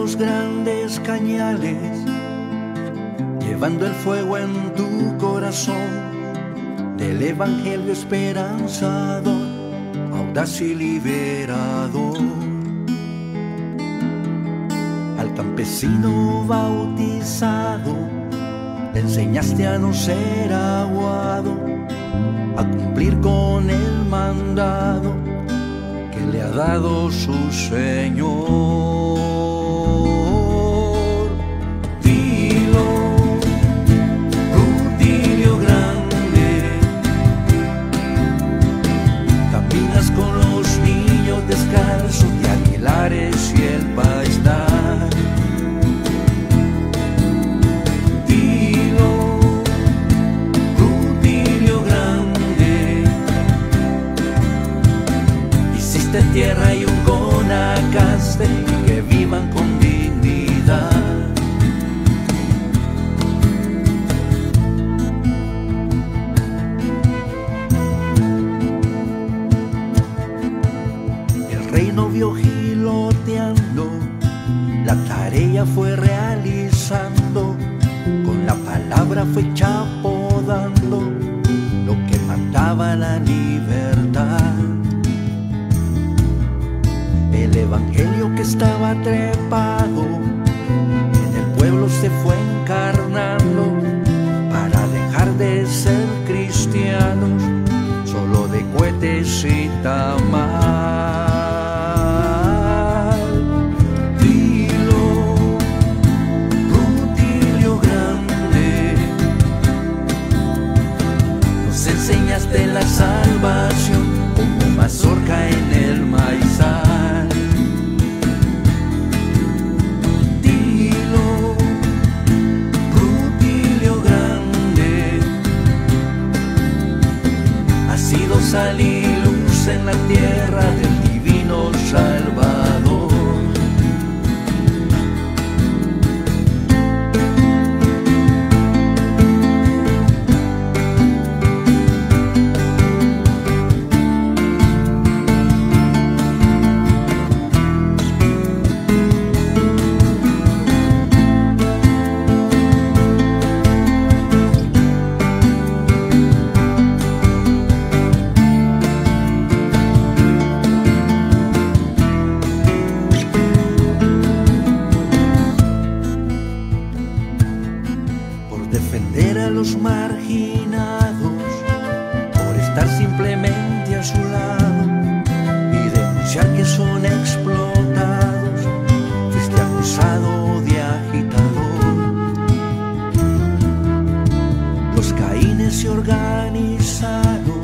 los grandes cañales, llevando el fuego en tu corazón del evangelio esperanzador, audaz y liberador. Al campesino bautizado le enseñaste a no ser aguado, a cumplir con el mandado que le ha dado su Señor. Dilo, Rutilio grande, caminas con los niños descalzos de Aguilares y el Paistar. Dilo, Rutilio grande, hiciste tierra y un conacaste que vivan con dignidad. El reino vio giloteando, la tarea fue realizando, con la palabra fue chapodando lo que mataba la libertad. El evangelio que estaba trepado en el pueblo se fue encarnando para dejar de ser cristianos solo de cohetes y tamal. Dilo, Rutilio grande, nos enseñaste la salvación como mazorca en el maizal. Dilo, Rutilio grande, has sido sal y luz en la tierra del divino Salvador. Defender a los marginados, por estar simplemente a su lado y denunciar que son explotados, fuiste acusado de agitador. Los Caínes se organizaron